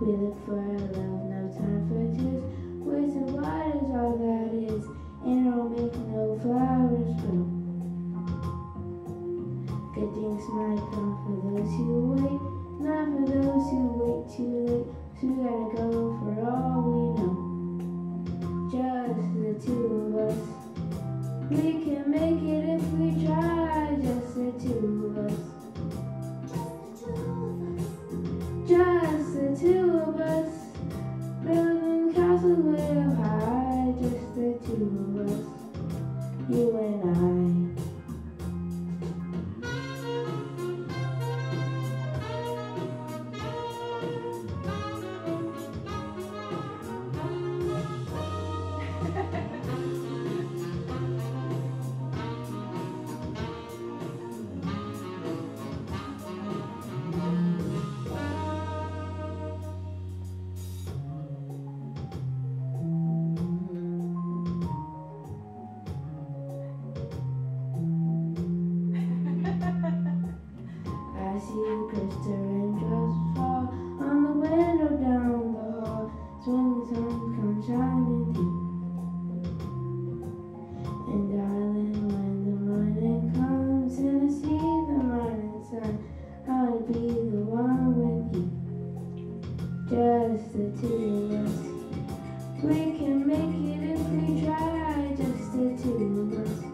We look for love, no time for tears. Wasting water's all that is, and it'll make no flowers grow. Good things might come for those who wait, not for those who wait too late. So we gotta go for all we know. Just the two of us. We can make it if we try. Just the two of us. Just the two of us. Building castles way up high. Just the two of us. You and I. I see the crystal raindrops fall on the window down the hall. It's when the sun comes shining through. And darling, when the morning comes and I see the morning sun, I wanna be the one with you. Just the two of us. We can make it if we try. Just the two of us.